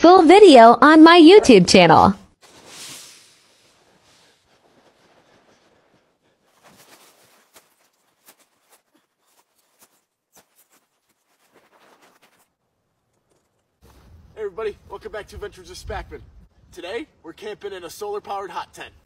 full video on my YouTube channel. Hey everybody, welcome back to Adventures of Spackman. Today, we're camping in a solar-powered hot tent.